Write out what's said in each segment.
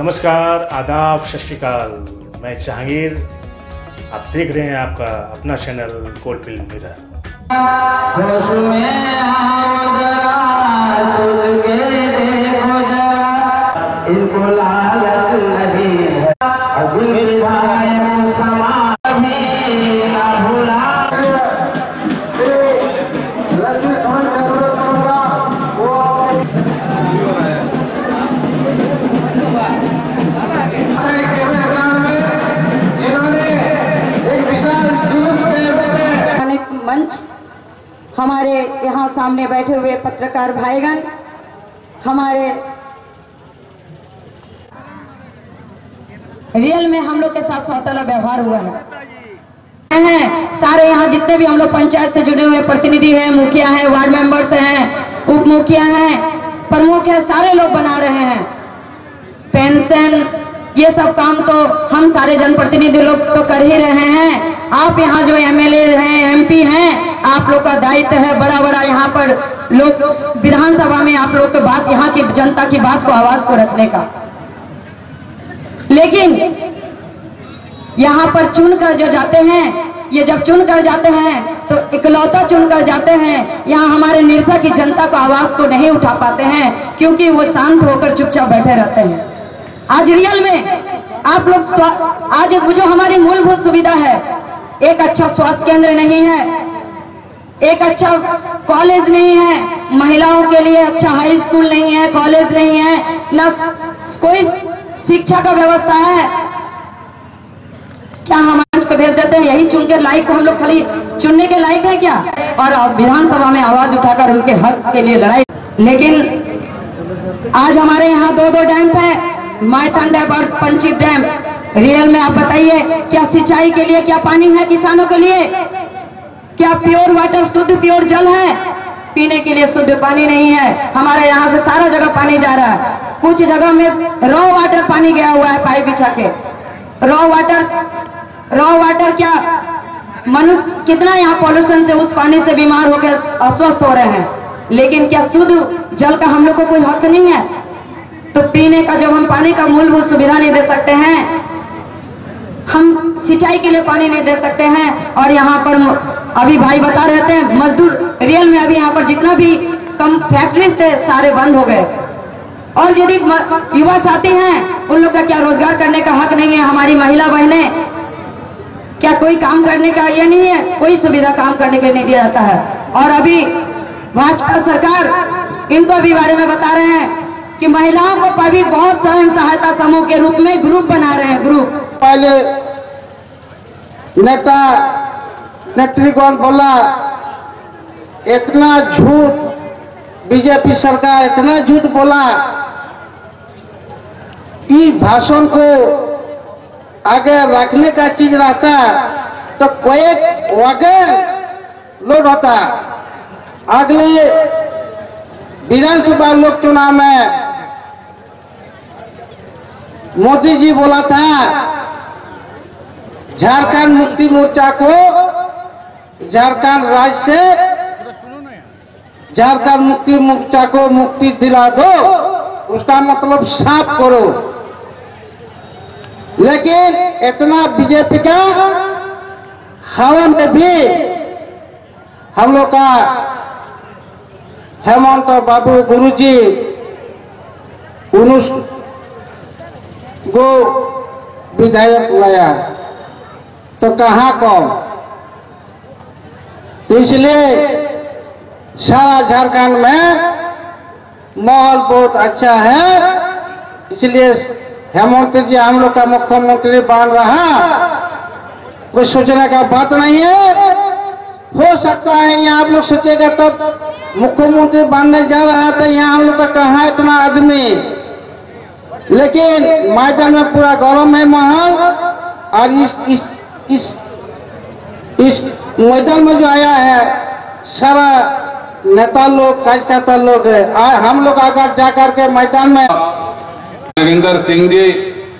नमस्कार, आदाब, सत श्री अकाल। मैं जहांगीर, आप देख रहे हैं आपका अपना चैनल कोल्ड फिल्म मिरर। होश में आओ जरा, सुन के देखो जरा, इनको लालच नहीं है, अभी विधायक समाज में ना भुला। मंच, हमारे यहाँ सामने बैठे हुए पत्रकार भाईगण, हमारे रियल में हम लोग के साथ सौतेला व्यवहार हुआ है। सारे यहाँ जितने भी हम लोग पंचायत से जुड़े हुए प्रतिनिधि हैं, मुखिया हैं, वार्ड मेंबर्स हैं, उप मुखिया हैं, प्रमुख हैं, सारे लोग बना रहे हैं। पेंशन ये सब काम तो हम सारे जनप्रतिनिधि लोग तो कर ही रहे हैं। आप यहाँ जो एमएलए हैं, एमपी हैं, आप लोग का दायित्व है बड़ा बड़ा यहाँ पर लोग विधानसभा में आप लोग के बात, यहाँ की जनता की बात को, आवाज को रखने का। लेकिन यहाँ पर चुनकर जो जाते हैं, ये जब चुनकर जाते हैं तो इकलौता चुनकर जाते हैं, यहाँ हमारे निरसा की जनता को आवाज को नहीं उठा पाते हैं, क्योंकि वो शांत होकर चुपचाप बैठे रहते हैं। आज रियल में आप लोग आज जो हमारी मूलभूत सुविधा है, एक अच्छा स्वास्थ्य केंद्र नहीं है, एक अच्छा कॉलेज नहीं है, महिलाओं के लिए अच्छा हाई स्कूल नहीं है, कॉलेज नहीं है, न कोई शिक्षा का व्यवस्था है। क्या हम मंच पे भेज देते हैं यही चुन के लायक को, हम लोग खाली चुनने के लायक है क्या? और विधानसभा में आवाज उठाकर उनके हक के लिए लड़ाई। लेकिन आज हमारे यहाँ दो डैम है, मायथन डैम और पंचित डैम। रियल में आप बताइए, क्या सिंचाई के लिए क्या पानी है किसानों के लिए? क्या प्योर वाटर, शुद्ध प्योर जल है? पीने के लिए शुद्ध पानी नहीं है। हमारे यहाँ से सारा जगह पानी जा रहा है, कुछ जगह में रॉ वाटर पानी गया हुआ है, पाइप बिछा के। रॉ वाटर क्या मनुष्य कितना यहाँ पॉल्यूशन से, उस पानी से बीमार होकर अस्वस्थ हो रहे हैं। लेकिन क्या शुद्ध जल का हम लोग को कोई हक नहीं है? तो पीने का जब हम पानी का मूलभूत सुविधा नहीं दे सकते हैं, हम सिंचाई के लिए पानी नहीं दे सकते हैं, और यहाँ पर अभी भाई बता रहे थे मजदूर, रियल में अभी यहाँ पर जितना भी कम फैक्ट्रीज थे सारे बंद हो गए। और यदि युवा साथी हैं, उन लोग का क्या रोजगार करने का हक नहीं है? हमारी महिला बहनें क्या कोई काम करने का ये नहीं है? कोई सुविधा काम करने के लिए नहीं दिया जाता है। और अभी भाजपा सरकार इनको अभी बारे में बता रहे हैं कि महिलाओं को अभी बहुत स्वयं सहायता समूह के रूप में ग्रुप बना रहे हैं। ग्रुप पहले नेतृगण बोला, इतना झूठ बीजेपी सरकार, इतना झूठ बोला, ये भाषण को आगे रखने का चीज रहता तो कोई वगैरह लोग होता। अगले विधानसभा लोक चुनाव में मोदी जी बोला था झारखंड मुक्ति मोर्चा को, झारखंड राज्य से झारखंड मुक्ति मोर्चा को मुक्ति दिला दो, उसका मतलब साफ करो। लेकिन इतना बीजेपी का हवा में भी हम लोग का हेमंत बाबू गुरुजी को विधायक लाया, तो कहाँ कौन? तो इसलिए सारा झारखंड में माहौल बहुत अच्छा है। इसलिए हेमंत जी हम लोग का मुख्यमंत्री बन रहा, कोई सोचने का बात नहीं है। हो सकता है यहाँ आप लोग सोचेगा तब मुख्यमंत्री बनने जा रहा है, तो यहाँ हम लोग का कहाँ इतना आदमी। लेकिन मैदान में पूरा गौरव है माहौल, और इस मैदान में जो आया है सारा नेता लोग, कार्यकर्ता लोग है। हम लोग अगर जाकर के मैदान में नरेंद्र सिंह जी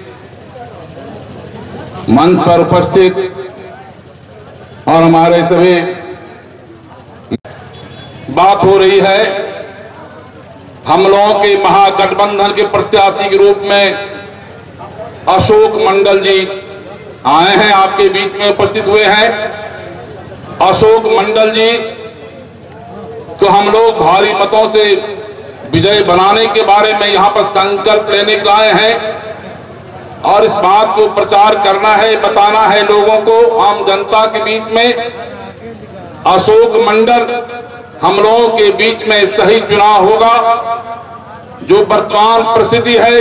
मंच पर उपस्थित और हमारे सभी बात हो रही है हम लोगों के महागठबंधन के प्रत्याशी के रूप में अशोक मंडल जी आए हैं, आपके बीच में उपस्थित हुए हैं। अशोक मंडल जी को हम लोग भारी मतों से विजय बनाने के बारे में यहाँ पर संकल्प लेने के आए हैं और इस बात को प्रचार करना है, बताना है लोगों को, आम जनता के बीच में। अशोक मंडल हम लोगों के बीच में सही चुनाव होगा। जो वर्तमान परिस्थिति है,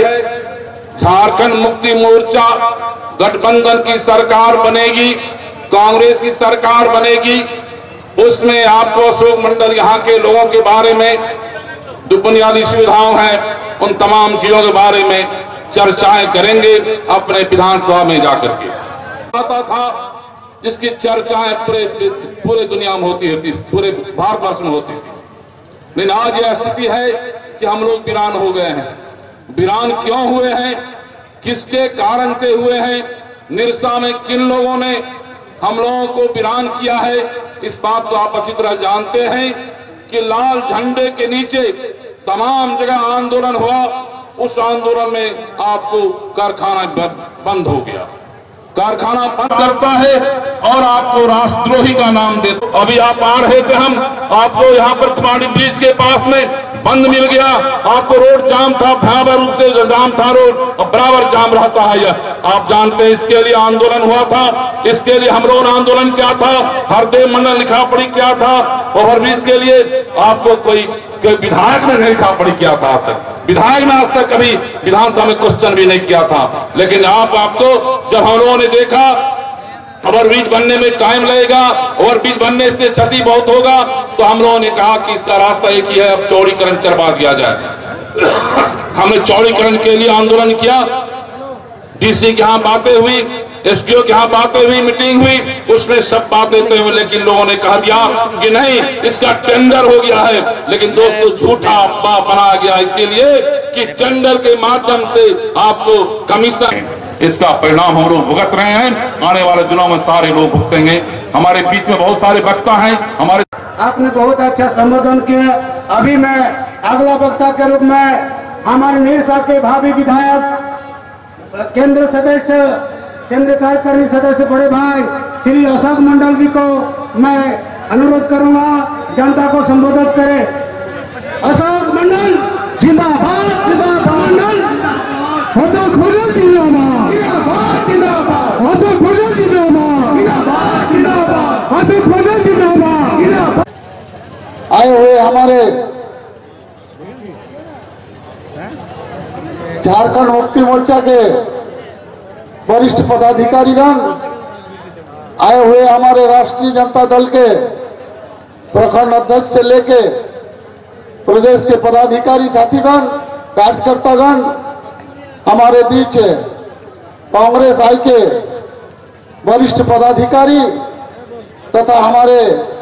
झारखंड मुक्ति मोर्चा गठबंधन की सरकार बनेगी, कांग्रेस की सरकार बनेगी, उसमें आपको अशोक मंडल यहाँ के लोगों के बारे में जो बुनियादी सुविधाएं हैं उन तमाम चीजों के बारे में चर्चाएं करेंगे अपने विधानसभा में जाकर के। आता था जिसकी चर्चाएं पूरे दुनिया में होती थी, पूरे भारतवर्ष में होती थी। लेकिन आज यह स्थिति है कि हम लोग वीरान हो गए हैं। वीरान क्यों हुए हैं, किसके कारण से हुए हैं, निरसा में किन लोगों ने हम लोगों को वीरान किया है, इस बात को आप अच्छी तरह जानते हैं कि लाल झंडे के नीचे तमाम जगह आंदोलन हुआ। उस आंदोलन में आपको कारखाना बंद हो गया, कारखाना बंद करता है और आपको राष्ट्रद्रोही का नाम देता। अभी आप आ रहे थे, हम आपको यहाँ पर कुमारी ब्रिज के पास में बंद मिल गया, आपको रोड जाम था, भयावह रूप से जाम था रोड, और बराबर जाम रहता है यह आप जानते हैं। इसके लिए आंदोलन हुआ था, इसके लिए हम लोगों ने आंदोलन किया था, हरदेव मंडल लिखा पढ़ी किया था। ओवरब्रिज के लिए आपको कोई विधायक ने नहीं लिखा पढ़ी किया था, आज तक विधायक ने आज तक कभी विधानसभा में क्वेश्चन भी नहीं किया था। लेकिन आपको जब हम लोगों ने देखा ओवरब्रिज बनने में टाइम लगेगा, ओवरब्रिज बनने से क्षति बहुत होगा, तो हम लोगों ने कहा कि इसका रास्ता एक ही है, अब चौड़ीकरण करवा दिया जाए। हमने चौड़ीकरण के लिए आंदोलन किया, डीसी के यहाँ बातें हुई, एसडीओ के यहाँ बातें हुई, मीटिंग हुई, उसमें सब बातें तय हुई, लेकिन लोगों ने कहा दिया कि नहीं, इसका टेंडर हो गया है। लेकिन दोस्तों झूठा अफवाह बनाया गया, इसीलिए कि टेंडर के माध्यम से आपको कमीशन, इसका परिणाम हम लोग भुगत रहे हैं। आने वाले दिनों में सारे लोग भुगतेंगे। हमारे बीच में बहुत सारे वक्ता हैं। हमारे आपने बहुत अच्छा संबोधन किया। अभी मैं अगला वक्ता के रूप में हमारे निरसा के भावी विधायक, केंद्र सदस्य, केंद्रीय कार्यकारिणी सदस्य बड़े भाई श्री अशोक मंडल जी को मैं अनुरोध करूंगा जनता को संबोधित करें। अशोक मंडल जिंदाबाद, जिंदाबाद, अशोक मंडल जिंदाबाद, अशोक मंडल जिंदाबाद, अशोक मंडल जिंदाबाद। आए हुए हमारे झारखंड मुक्ति मोर्चा के वरिष्ठ पदाधिकारीगण, आए हुए हमारे राष्ट्रीय जनता दल के प्रखंड अध्यक्ष से लेके प्रदेश के पदाधिकारी साथीगण, कार्यकर्तागण, हमारे बीच कांग्रेस आई के वरिष्ठ पदाधिकारी तथा हमारे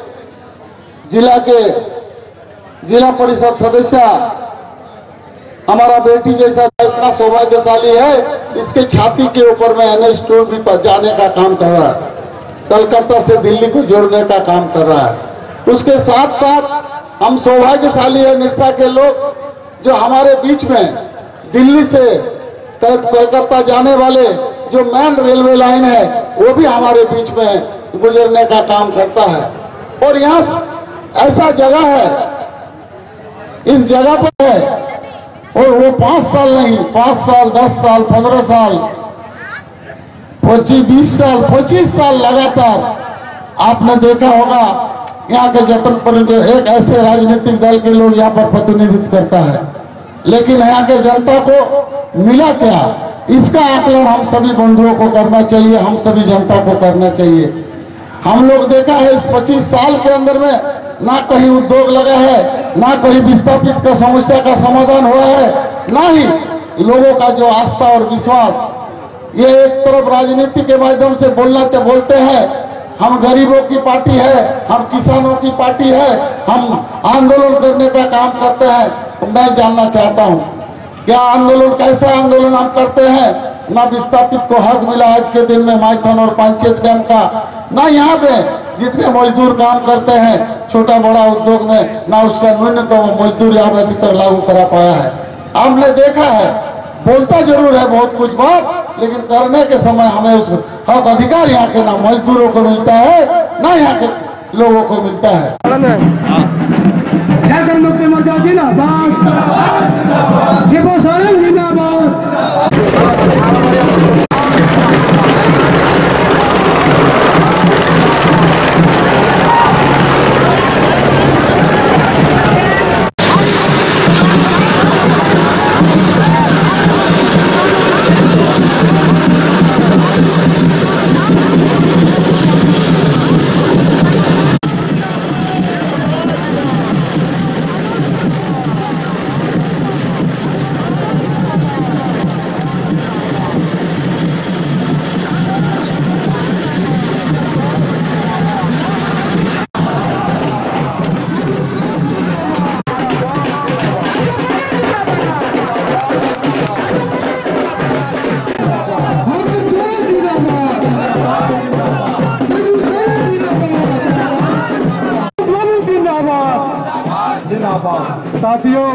जिला परिषद सदस्य, हमारा बेटी जैसा इतना सौभाग्यशाली है, इसके छाती के ऊपर में एनएच 2 भी जाने का काम कर रहा है, कलकत्ता से दिल्ली को जोड़ने का काम कर रहा है। उसके साथ साथ हम सौभाग्यशाली है निरसा के लोग जो हमारे बीच में दिल्ली से कलकत्ता जाने वाले जो मेन रेलवे लाइन है वो भी हमारे बीच में गुजरने का काम करता है। और यहाँ ऐसा जगह है, इस जगह पर है, और वो 5 साल नहीं, 5 साल, 10 साल, 15 साल, 20 साल, 25 साल लगातार आपने देखा होगा यहाँ के जतन पर जो एक ऐसे राजनीतिक दल के लोग यहाँ पर प्रतिनिधित्व करता है, लेकिन यहाँ के जनता को मिला क्या, इसका आकलन हम सभी बंधुओं को करना चाहिए, हम सभी जनता को करना चाहिए। हम लोग देखा है इस 25 साल के अंदर में ना कहीं उद्योग लगा है, ना कहीं विस्थापित का समस्या का समाधान हुआ है, ना ही लोगों का जो आस्था और विश्वास। ये एक तरफ राजनीति के माध्यम से बोलते हैं हम गरीबों की पार्टी है, हम किसानों की पार्टी है, हम आंदोलन करने का काम करते हैं। तो मैं जानना चाहता हूँ क्या आंदोलन, कैसा आंदोलन हम करते हैं? ना विस्थापित को हक मिला आज के दिन में माइथन और पंचायत डैम का, ना यहाँ पे जितने मजदूर काम करते हैं छोटा बड़ा उद्योग में, ना उसका न्यूनतम मजदूर यहाँ पे अभी तक लागू करा पाया है। हमने देखा है, बोलता जरूर है बहुत कुछ बात, लेकिन करने के समय हमें उस हक अधिकार यहाँ के ना मजदूरों को मिलता है ना यहाँ के लोगों को मिलता है। झारखंड मुक्ति मोर्चा जिंदाबाद, शिबू सोरेन जिंदाबाद। साथियों,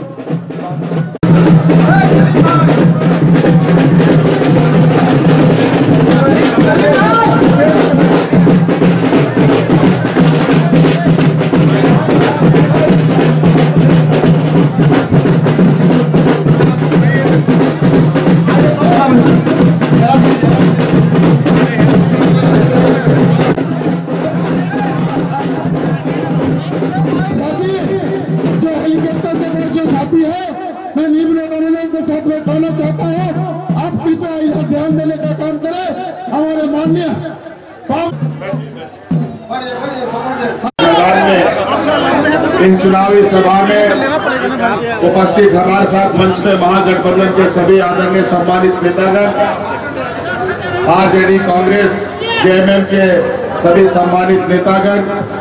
मैं निम्न अनुरोध के साथ में कहना चाहता हूँ, आप कृपया इधर ध्यान देने का काम करें। हमारे माननीय इन चुनावी सभा में उपस्थित हमारे साथ मंच में महागठबंधन के सभी आदरणीय सम्मानित नेतागण, आरजेडी, कांग्रेस, जेएमएम के सभी सम्मानित नेतागण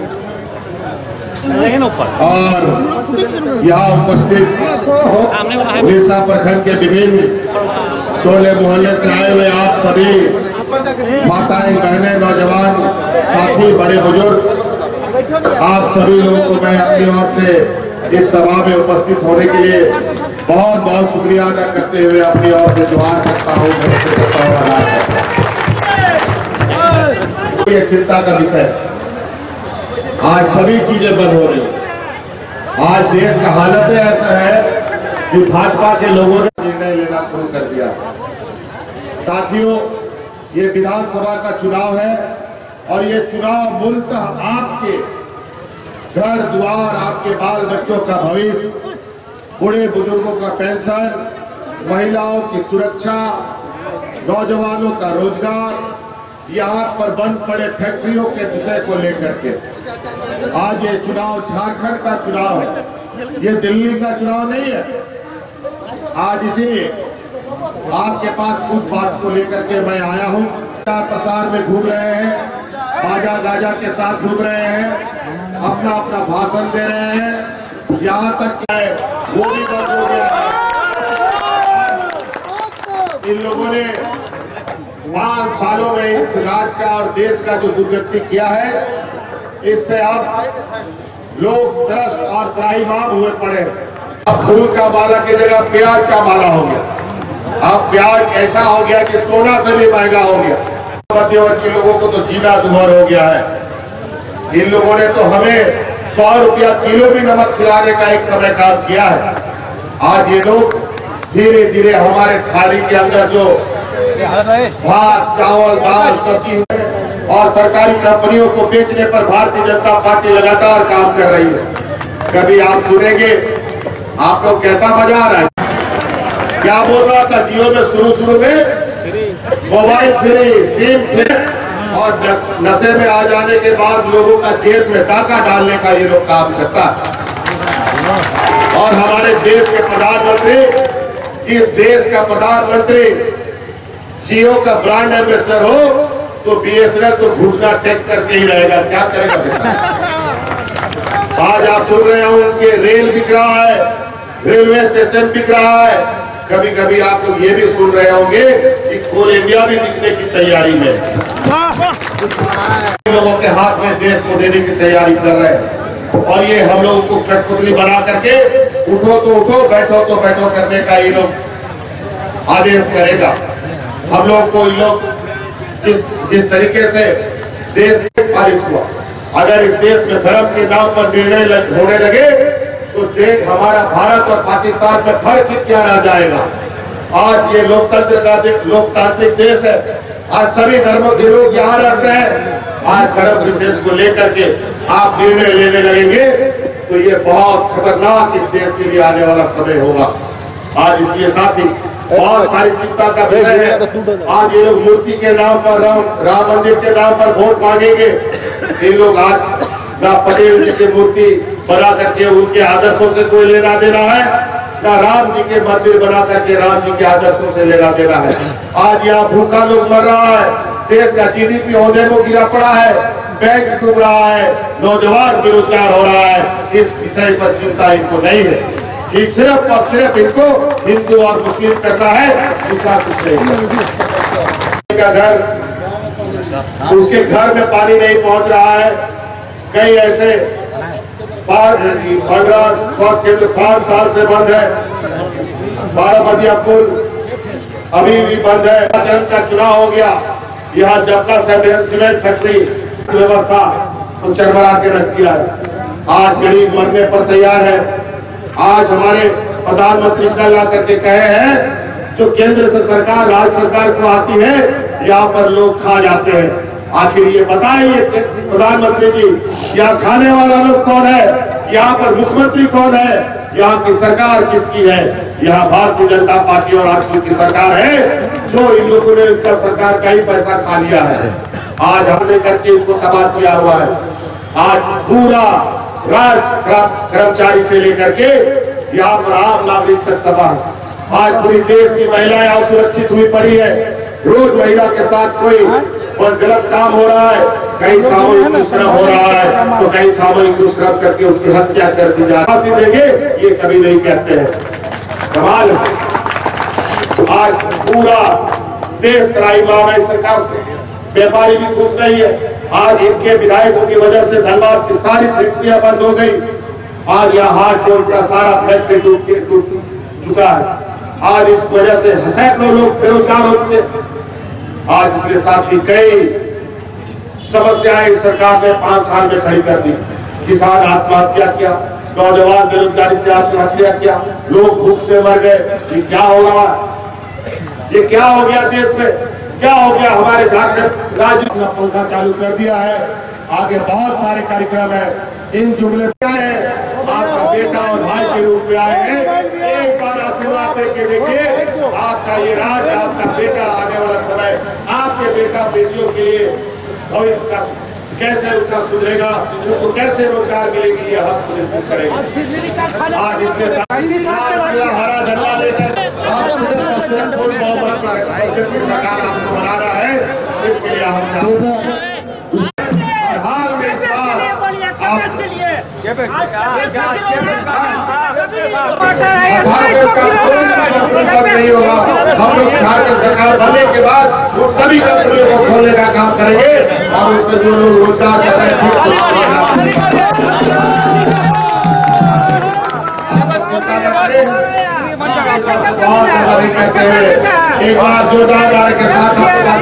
और यहाँ उपस्थित उड़ीसा प्रखंड के विभिन्न टोले मोहल्ले से आए हुए आप सभी माताएं, बहनें, नौजवान साथी, बड़े बुजुर्ग, आप सभी लोगों को मैं अपनी ओर से इस सभा में उपस्थित होने के लिए बहुत बहुत शुक्रिया अदा करते हुए अपनी ओर से जोहार करता हूँ। ये चिंता का विषय, आज सभी चीजें बंद हो रही हैं। आज देश का हालत ऐसा है कि भाजपा के लोगों ने निर्णय लेना शुरू कर दिया। साथियों, ये विधानसभा का चुनाव है और ये चुनाव मूलतः आपके घर द्वार, आपके बाल बच्चों का भविष्य, बूढ़े बुजुर्गों का पेंशन, महिलाओं की सुरक्षा, नौजवानों का रोजगार, यहाँ पर बंद पड़े फैक्ट्रियों के विषय को लेकर के आज ये चुनाव झारखंड का चुनाव है, ये दिल्ली का चुनाव नहीं है। आज इसीलिए आपके पास कुछ बात को लेकर के मैं आया हूँ। प्रसार में घूम रहे हैं, बाजा गाजा के साथ घूम रहे हैं, अपना अपना भाषण दे रहे हैं, यहाँ तक क्या है मोदी बंद हो गया है। इन लोगों ने 5 सालों में इस राज्य का और देश का जो दुर्गति किया है, इससे अब लोग त्रस्त और त्राहिमाम हुए पड़े। अब फूल का माला की जगह प्याज का माला हो गया। अब प्याज ऐसा हो गया कि सोना से भी महंगा हो गया। मध्यवर्गीय लोगों को तो जीना दुभर हो गया है। इन लोगों ने तो हमें 100 रुपया किलो भी नमक खिलाने का एक समय काम किया है। आज ये लोग धीरे धीरे हमारे थाली के अंदर जो भात, चावल, दाल, सब्जी और सरकारी कंपनियों को बेचने पर भारतीय जनता पार्टी लगातार काम कर रही है। कभी आप सुनेंगे, आप लोग कैसा मजा आ रहा है? क्या बोल रहा था जियो में शुरू में मोबाइल फ्री, सिम फ्री और नशे में आ जाने के बाद लोगों का जेब में डाका डालने का ये लोग काम करता है। और हमारे देश के प्रधानमंत्री, इस देश का प्रधानमंत्री जियो का ब्रांड एम्बेसडर हो तो बीएसएनएल तो घुटना टेक करके ही रहेगा। क्या करेगा बेटा? आज आप सुन रहे हो उनके रेल बिक रहा है, रेलवे स्टेशन बिक रहा है। कभी कभी आप लोग ये भी सुन रहे होंगे कि कोल इंडिया भी बिकने की तैयारी में, लोगों के हाथ में देश को देने की तैयारी कर रहे हैं। और ये हम लोगों को कठपुतली बना करके उठो तो उठो, बैठो तो बैठो करने का ये लोग आदेश करेगा। हम लोग को इन लोग जिस तरीके से देश पालित हुआ, अगर इस देश में धर्म के नाम पर निर्णय होने लगे तो देश हमारा भारत और पाकिस्तान में फर्क क्या रह जाएगा। आज ये लोकतांत्रिक देश है, आज सभी धर्मों के लोग यहाँ रहते हैं। आज धर्म विशेष को लेकर के आप निर्णय लेने लगेंगे तो ये बहुत खतरनाक इस देश के लिए आने वाला समय होगा। आज इसलिए साथ ही बहुत सारी चिंता का विषय है। आज ये लोग मूर्ति के नाम पर, राम मंदिर के नाम पर वोट मांगेंगे। इन लोग आज ना पटेल जी की मूर्ति बना करके उनके आदर्शों से कोई लेना देना है, ना राम जी के मंदिर बना करके राम जी के आदर्शों से लेना देना है। आज यहाँ भूखा लोग मर रहा है, देश का जीडीपी औंधे में गिरा पड़ा है, बैंक डूब रहा है, नौजवान बेरोजगार हो रहा है। इस विषय पर चिंता इनको नहीं है। ये सिर्फ और सिर्फ इनको हिंदू और मुस्लिम करना है, दूसरा कुछ नहीं। का घर, उसके घर में पानी नहीं पहुंच रहा है। कई ऐसे 15 स्वास्थ्य केंद्र 5 साल से बंद है। 12 बदिया पुल अभी भी बंद है। चरण का चुनाव हो गया, यहाँ जपका सीमेंट फैक्ट्री व्यवस्था को चरमरा के रख दिया है। आज गरीब मरने पर तैयार है। आज हमारे प्रधानमंत्री कल आकर के कहे हैं जो केंद्र से सरकार राज्य सरकार को आती है यहाँ पर लोग खा जाते हैं। आखिर ये बताइए प्रधानमंत्री जी, यहाँ खाने वाला लोग कौन है? यहाँ पर मुख्यमंत्री कौन है? यहाँ की सरकार किसकी है? यहाँ भारतीय जनता पार्टी और आजसू की सरकार है, जो इन लोगों ने इनका सरकार का ही पैसा खा लिया है। आज हमने करके इनको तबाह किया हुआ है। आज पूरा राज्य कर्मचारी से लेकर के यहाँ पर आम नागरिक तक तबाह। आज पूरी देश की महिलाएं असुरक्षित हुई पड़ी है। रोज महिला के साथ कोई गलत काम हो रहा है, कहीं सामूहिक दुष्कर्म हो रहा है तो कहीं सामूहिक दुष्कर्म करके उसकी हत्या कर दी जाए। फांसी देंगे ये कभी नहीं कहते हैं। कमाल है। आज पूरा देश त्राहिमाम है सरकार से, व्यापारी भी खुश नहीं है। आज इनके विधायकों की वजह से धनबाद की सारी फैक्ट्रियां बंद हो गई। आज यहाँ हाट रोड का सारा फैक्ट्री टूट चुका है। आज इस वजह से सैकड़ों लोग बेरोजगार हो चुके। आज इसके साथ ही कई समस्याएं इस सरकार ने 5 साल में खड़ी कर दी। किसान आत्महत्या किया, नौजवान बेरोजगारी से आत्महत्या किया, लोग भूख से मर गए। ये क्या हो रहा है? ये क्या हो गया देश में? क्या हो गया हमारे झारखंड राज्य? अपना पंखा चालू कर दिया है। आगे बहुत सारे कार्यक्रम है। इन जुमले है आपका बेटा और भाई के रूप में आए हैं। एक बार आशीर्वाद देके देखिए, आपका ये राज, आपका बेटा आने वाला समय, आपके बेटा बेटियों के लिए भविष्य का कैसे उनका सुधरेगा, उनको कैसे रोजगार मिलेगी, ये हम सुनिश्चित करेंगे। आज इसके साथ हरा झंडा लेकर आप सिर्फ फुल बहुमत की सरकार आपको बनाना है। इसके लिए हम नहीं होगा। हम लोग सरकार बनने के बाद वो सभी कंपनियों को खोलने का काम करेंगे और उसमें जो लोग रोजगार कर रहे हैं बहुत नहीं कहते हैं। एक बार जोरदार के साथ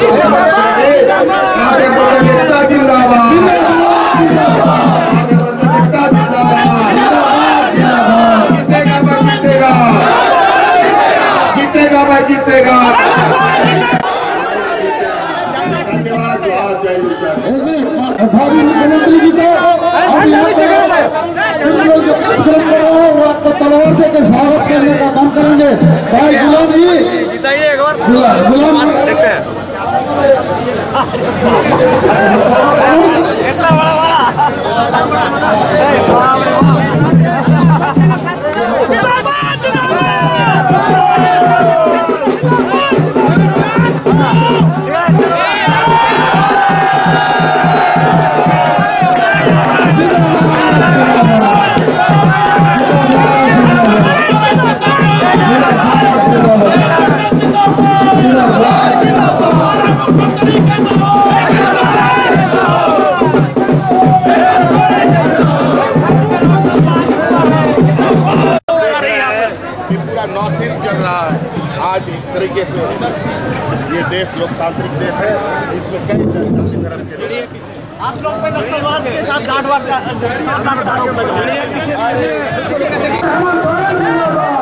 जीतेगा। भावी मुख्यमंत्री जी को वो आपको तलवार से के स्वागत करने का काम करेंगे। भाई गुलाम जी, गुलाम देखते हैं। तरीके से ये देश लोकतांत्रिक देश है, इसमें कई धर्म के आप लोग पे नक्सलवाद के साथ गांठ बांट